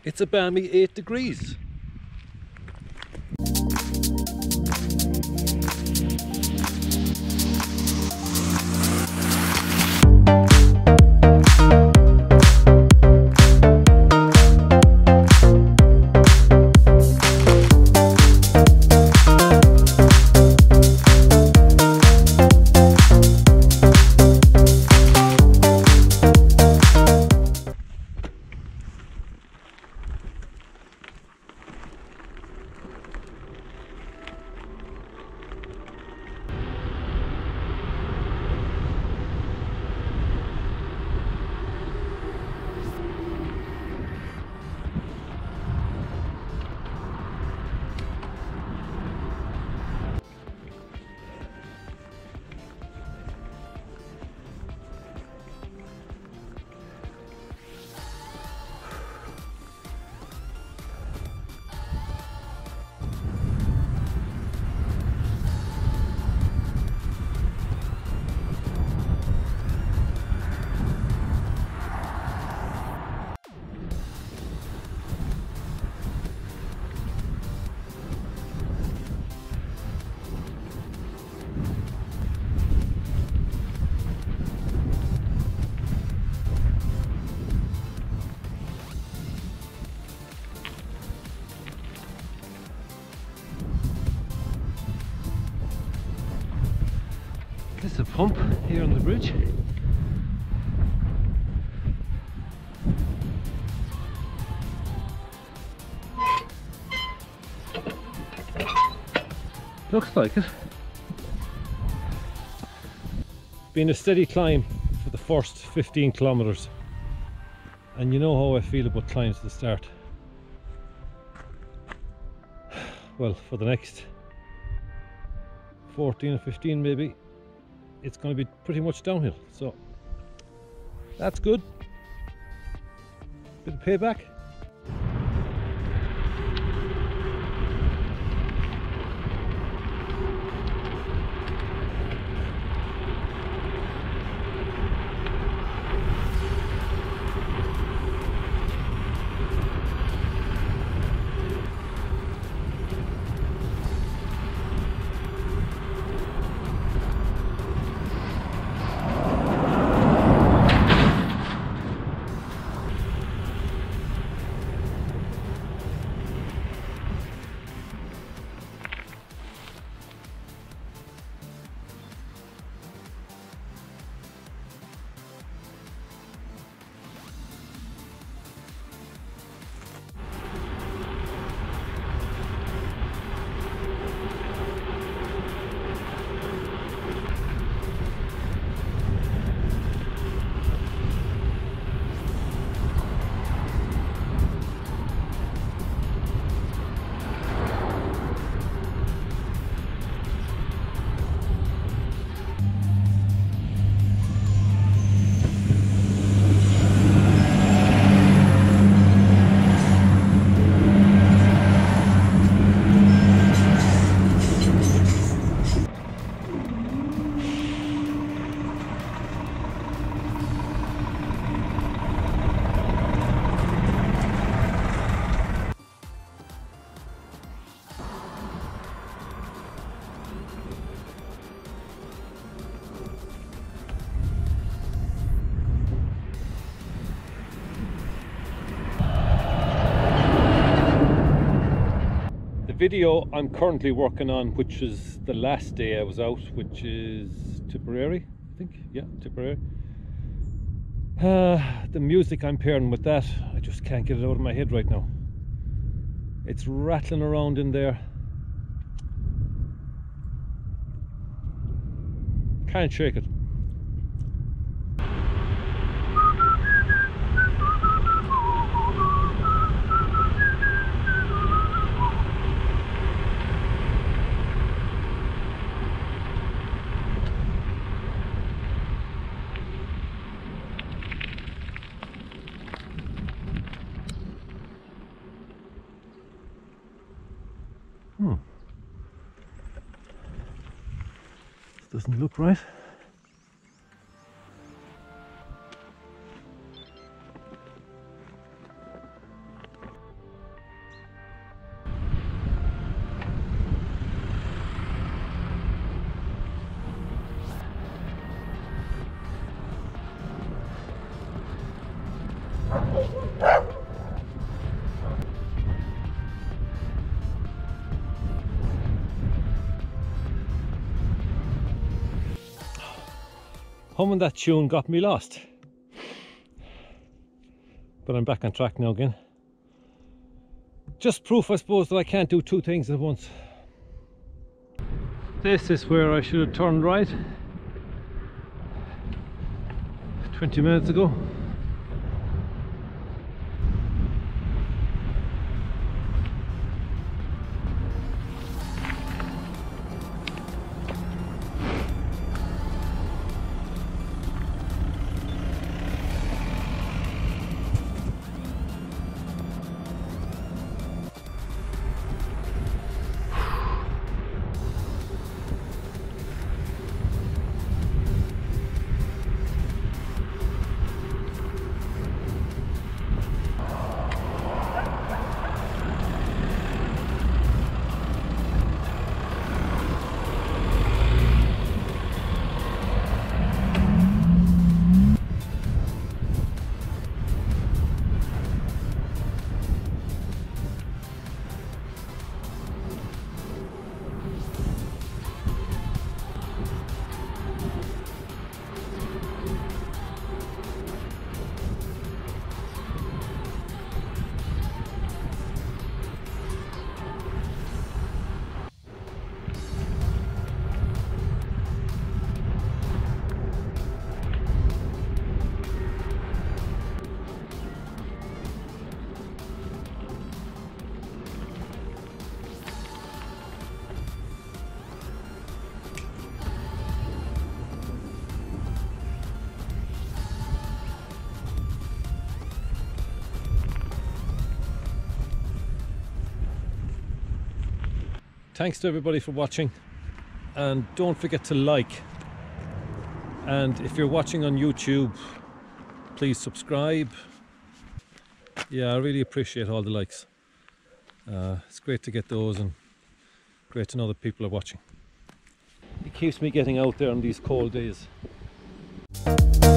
It's a balmy 8 degrees. There's a pump here on the bridge. Looks like it. Been a steady climb for the first 15 kilometers, and you know how I feel about climbs at the start. Well, for the next 14 or 15 maybe, it's going to be pretty much downhill, so that's good. Bit of payback. The video I'm currently working on, which is the last day I was out, which is Tipperary, I think, yeah, Tipperary. The music I'm pairing with that, I just can't get it out of my head right now. It's rattling around in there. Can't shake it. This doesn't look right. humming that tune got me lost. But I'm back on track now again. Just proof, I suppose, that I can't do two things at once. This is where I should have turned right 20 minutes ago. Thanks to everybody for watching, and don't forget to like, and if you're watching on YouTube, please subscribe. Yeah, I really appreciate all the likes. It's great to get those, and great to know that people are watching. It keeps me getting out there on these cold days.